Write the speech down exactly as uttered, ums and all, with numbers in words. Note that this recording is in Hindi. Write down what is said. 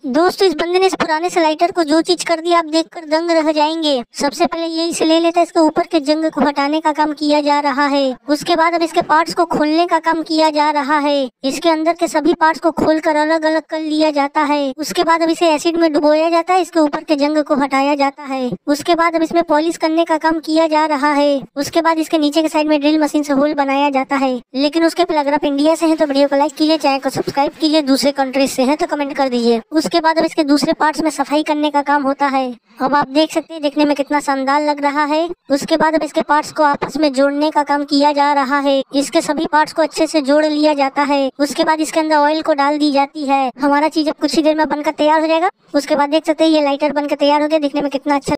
दोस्तों इस बंदे ने इस पुराने से लाइटर को जो चीज कर दिया आप देखकर दंग रह जाएंगे। सबसे पहले ये इसे ले लेता है, इसके ऊपर के जंग को हटाने का काम किया जा रहा है। उसके बाद अब इसके पार्ट्स को खोलने का काम किया जा रहा है। इसके अंदर के सभी पार्ट्स को खोलकर अलग अलग कर लिया जाता है। उसके बाद अब इसे एसिड में डुबोया जाता है, इसके ऊपर के जंग को हटाया जाता है। उसके बाद अब इसमें पॉलिश करने का काम किया जा रहा है। उसके बाद इसके नीचे के साइड में ड्रिल मशीन से होल बनाया जाता है। लेकिन उसके पहले अगर आप इंडिया से हैं तो वीडियो को लाइक कीजिए, चैनल को सब्सक्राइब कीजिए, दूसरे कंट्रीज से हैं तो कमेंट कर दीजिए। उसके बाद अब इसके दूसरे पार्ट्स में सफाई करने का काम होता है। अब आप देख सकते हैं देखने में कितना शानदार लग रहा है। उसके बाद अब इसके पार्ट्स को आपस में जोड़ने का काम किया जा रहा है। इसके सभी पार्ट्स को अच्छे से जोड़ लिया जाता है। उसके बाद इसके अंदर ऑयल को डाल दी जाती है। हमारा चीज अब कुछ ही देर में बनकर तैयार हो जाएगा। उसके बाद देख सकते हैं ये लाइटर बनकर तैयार हो गया। देखने में कितना अच्छा